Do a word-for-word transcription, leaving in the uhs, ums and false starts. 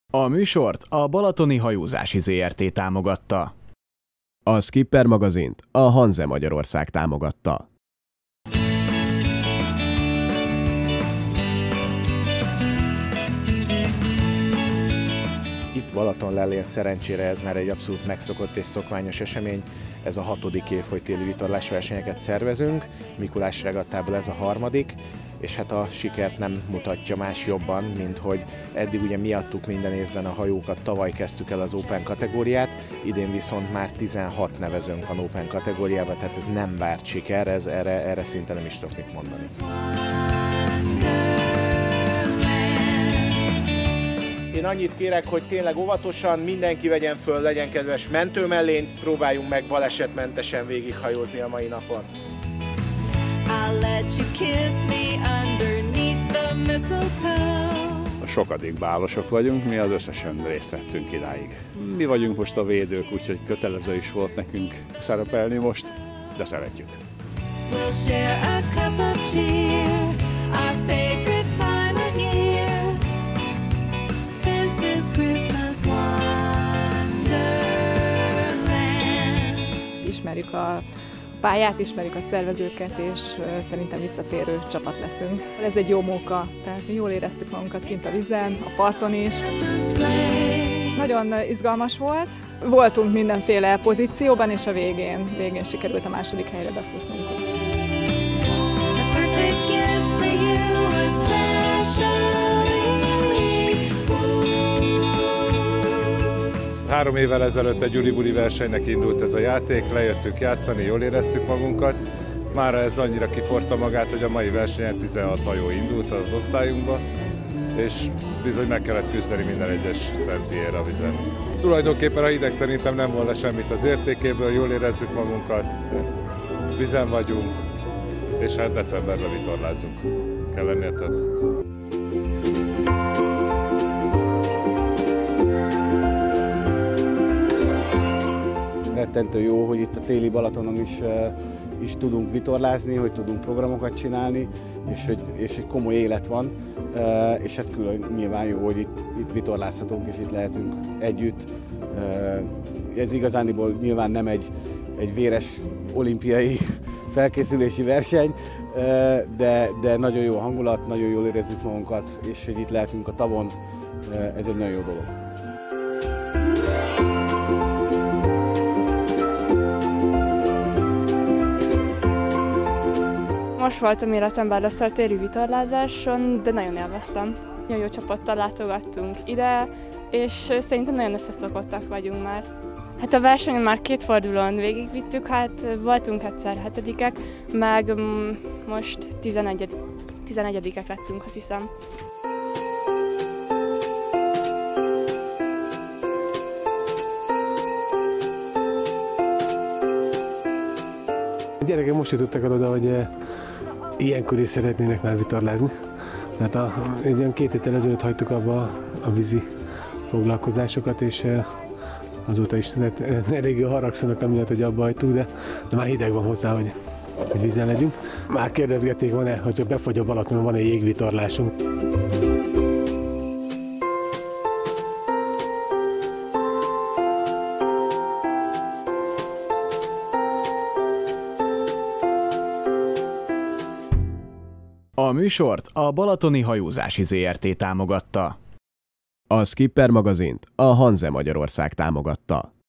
A műsort a Balatoni Hajózási zé er té támogatta. A Skipper magazint a Hanze Magyarország támogatta. Itt Balatonlellén szerencsére ez már egy abszolút megszokott és szokványos esemény. Ez a hatodik év, hogy téli vitorlásversenyeket szervezünk, Mikulás regattából ez a harmadik, és hát a sikert nem mutatja más jobban, mint hogy eddig ugye miattuk minden évben a hajókat, tavaly kezdtük el az Open kategóriát, idén viszont már tizenhat nevezőnk van Open kategóriában, tehát ez nem várt siker, ez erre, erre szinte nem is tudok mit mondani. Én annyit kérek, hogy tényleg óvatosan mindenki vegyen föl, legyen kedves mentőmellényt, próbáljunk meg balesetmentesen végighajózni a mai napon. Sokadik bálosok vagyunk, mi az összesen részt vettünk idáig. Mi vagyunk most a védők, úgyhogy kötelező is volt nekünk szerepelni most, de szeretjük. Ismerjük a pályát, ismerjük a szervezőket, és szerintem visszatérő csapat leszünk. Ez egy jó móka, tehát mi jól éreztük magunkat kint a vízen, a parton is. Nagyon izgalmas volt. Voltunk mindenféle pozícióban, és a végén, végén sikerült a második helyre befutnunk. Három évvel ezelőtt egy gyuri-buri versenynek indult ez a játék, lejöttünk játszani, jól éreztük magunkat. Mára ez annyira kiforta magát, hogy a mai versenyen tizenhat hajó indult az osztályunkba, és bizony meg kellett küzdeni minden egyes centiért a vizen. Tulajdonképpen a hideg szerintem nem volna semmit az értékéből, jól érezzük magunkat, vizen vagyunk, és hát decemberben vitorlázunk. Kell lennél több. Rettentő jó, hogy itt a téli Balatonon is, is tudunk vitorlázni, hogy tudunk programokat csinálni, és hogy, és egy komoly élet van, és hát külön nyilván jó, hogy itt, itt vitorlázhatunk, és itt lehetünk együtt. Ez igazániból nyilván nem egy, egy véres olimpiai felkészülési verseny, de, de nagyon jó a hangulat, nagyon jól érezzük magunkat, és hogy itt lehetünk a tavon, ez egy nagyon jó dolog. Most voltam életemben először a téli vitorlázáson, de nagyon élveztem. Nagyon jó csapattal látogattunk ide, és szerintem nagyon összeszokottak vagyunk már. Hát a versenyen már két fordulón végigvittük, hát voltunk egyszer hetedikek, meg most tizenegyedikek lettünk, azt hiszem. A gyerekek most jutottak el oda, hogy ilyenkor is szeretnének már vitorlázni. Tehát a, egy olyan két héttel ezelőtt hagytuk abba a, a vízi foglalkozásokat, és azóta is eléggé haragszanak amiatt, hogy abba hagytuk, de, de már hideg van hozzá, hogy, hogy vízen legyünk. Már kérdezgették, van-e, hogyha befagy a Balatonon, van-e jégvitorlásunk. A műsort a Balatoni Hajózási zé er té támogatta. A Skipper magazint a Hanze Magyarország támogatta.